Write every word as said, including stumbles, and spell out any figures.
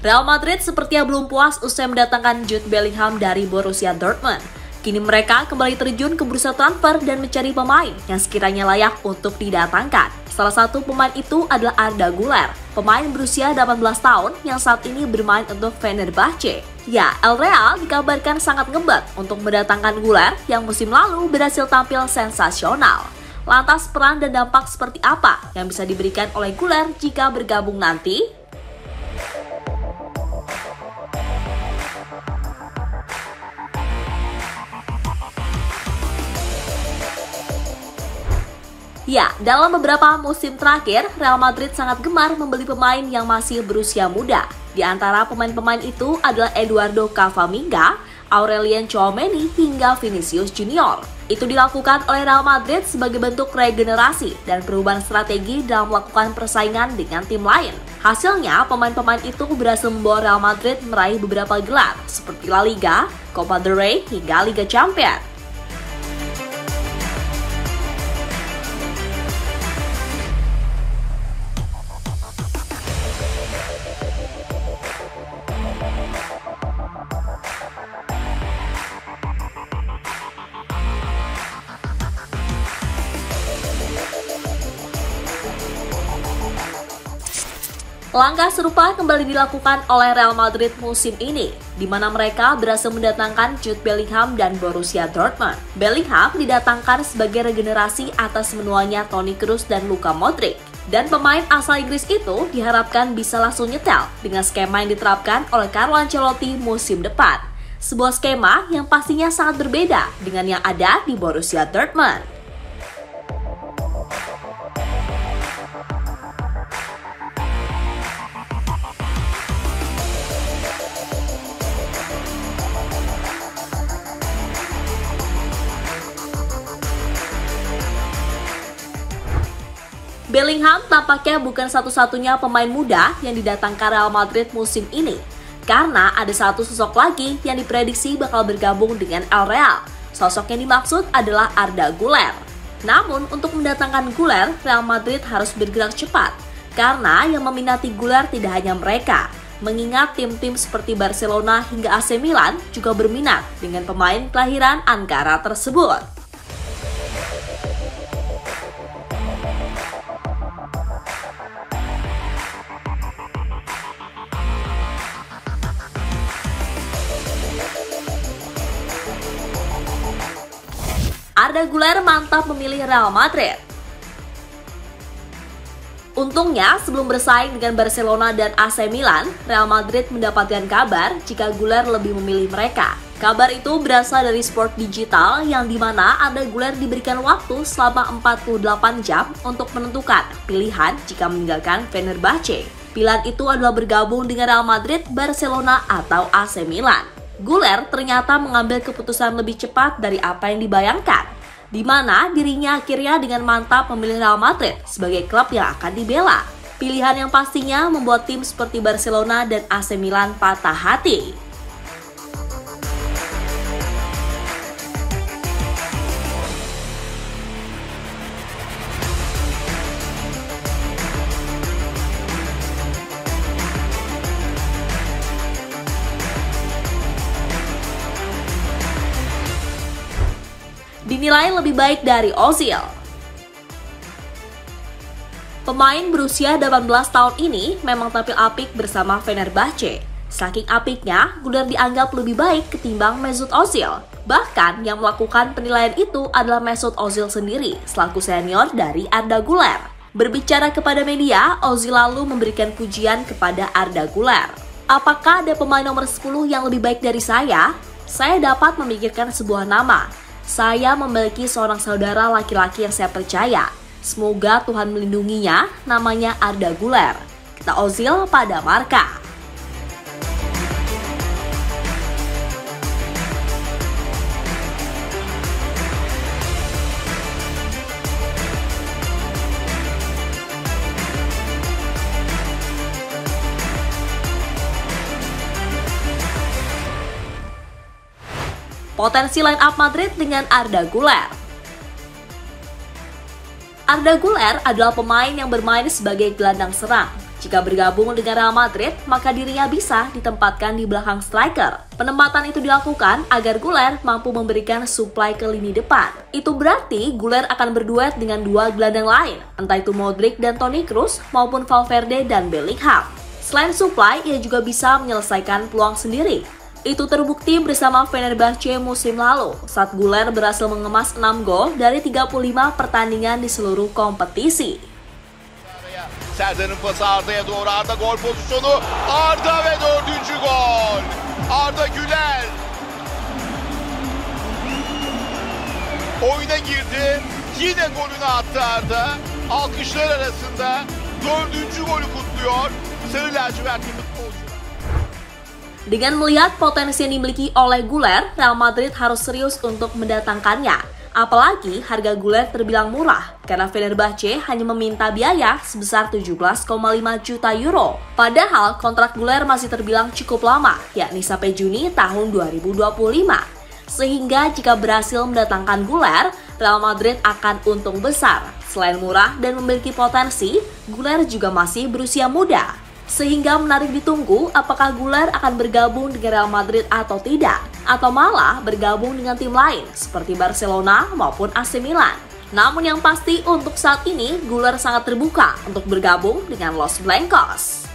Real Madrid sepertinya belum puas usai mendatangkan Jude Bellingham dari Borussia Dortmund. Kini mereka kembali terjun ke bursa transfer dan mencari pemain yang sekiranya layak untuk didatangkan. Salah satu pemain itu adalah Arda Güler, pemain berusia delapan belas tahun yang saat ini bermain untuk Fenerbahce. Ya, El Real dikabarkan sangat ngebet untuk mendatangkan Güler yang musim lalu berhasil tampil sensasional. Lantas peran dan dampak seperti apa yang bisa diberikan oleh Güler jika bergabung nanti? Ya, dalam beberapa musim terakhir, Real Madrid sangat gemar membeli pemain yang masih berusia muda. Di antara pemain-pemain itu adalah Eduardo Camavinga, Aurelien Tchouaméni, hingga Vinicius Junior. Itu dilakukan oleh Real Madrid sebagai bentuk regenerasi dan perubahan strategi dalam melakukan persaingan dengan tim lain. Hasilnya, pemain-pemain itu berhasil membawa Real Madrid meraih beberapa gelar, seperti La Liga, Copa del Rey, hingga Liga Champions. Langkah serupa kembali dilakukan oleh Real Madrid musim ini, di mana mereka berhasil mendatangkan Jude Bellingham dan Borussia Dortmund. Bellingham didatangkan sebagai regenerasi atas menuanya Toni Kroos dan Luka Modric. Dan pemain asal Inggris itu diharapkan bisa langsung nyetel dengan skema yang diterapkan oleh Carlo Ancelotti musim depan. Sebuah skema yang pastinya sangat berbeda dengan yang ada di Borussia Dortmund. Bellingham tampaknya bukan satu-satunya pemain muda yang didatangkan Real Madrid musim ini, karena ada satu sosok lagi yang diprediksi bakal bergabung dengan El Real. Sosok yang dimaksud adalah Arda Güler. Namun untuk mendatangkan Güler, Real Madrid harus bergerak cepat, karena yang meminati Güler tidak hanya mereka, mengingat tim-tim seperti Barcelona hingga A C Milan juga berminat dengan pemain kelahiran Ankara tersebut. Arda Güler mantap memilih Real Madrid. Untungnya, sebelum bersaing dengan Barcelona dan A C Milan, Real Madrid mendapatkan kabar jika Güler lebih memilih mereka. Kabar itu berasal dari Sport Digital yang dimana Arda Güler diberikan waktu selama empat puluh delapan jam untuk menentukan pilihan jika meninggalkan Fenerbahce. Pilihan itu adalah bergabung dengan Real Madrid, Barcelona, atau A C Milan. Güler ternyata mengambil keputusan lebih cepat dari apa yang dibayangkan, di mana dirinya akhirnya dengan mantap memilih Real Madrid sebagai klub yang akan dibela. Pilihan yang pastinya membuat tim seperti Barcelona dan A C Milan patah hati. Dinilai lebih baik dari Ozil. Pemain berusia delapan belas tahun ini memang tampil apik bersama Fenerbahce. Saking apiknya, Güler dianggap lebih baik ketimbang Mesut Ozil. Bahkan yang melakukan penilaian itu adalah Mesut Ozil sendiri selaku senior dari Arda Güler. Berbicara kepada media, Ozil lalu memberikan pujian kepada Arda Güler. Apakah ada pemain nomor sepuluh yang lebih baik dari saya? Saya dapat memikirkan sebuah nama. Saya memiliki seorang saudara laki-laki yang saya percaya. Semoga Tuhan melindunginya, namanya Arda Güler, kata Ozil pada Marca. Potensi line up Madrid dengan Arda Güler. Arda Güler adalah pemain yang bermain sebagai gelandang serang. Jika bergabung dengan Real Madrid, maka dirinya bisa ditempatkan di belakang striker. Penempatan itu dilakukan agar Güler mampu memberikan suplai ke lini depan. Itu berarti Güler akan berduet dengan dua gelandang lain, entah itu Modric dan Toni Kroos maupun Valverde dan Bellingham. Selain suplai, ia juga bisa menyelesaikan peluang sendiri. Itu terbukti bersama Fenerbahce musim lalu, saat Güler berhasil mengemas enam gol dari tiga puluh lima pertandingan di seluruh kompetisi. Serdar'ın pası Arda'ya doğru, Arda gol pozisyonu, Arda ve dördüncü gol. Arda Güler oyuna girdi, yine golünü attı Arda. Alkışlar arasında dördüncü golü kutluyor sarı lacivertli futbolcu. Dengan melihat potensi yang dimiliki oleh Güler, Real Madrid harus serius untuk mendatangkannya. Apalagi harga Güler terbilang murah, karena Fenerbahce hanya meminta biaya sebesar tujuh belas koma lima juta euro. Padahal kontrak Güler masih terbilang cukup lama, yakni sampai Juni tahun dua ribu dua puluh lima. Sehingga jika berhasil mendatangkan Güler, Real Madrid akan untung besar. Selain murah dan memiliki potensi, Güler juga masih berusia muda. Sehingga menarik ditunggu apakah Güler akan bergabung dengan Real Madrid atau tidak, atau malah bergabung dengan tim lain seperti Barcelona maupun A C Milan. Namun yang pasti untuk saat ini Güler sangat terbuka untuk bergabung dengan Los Blancos.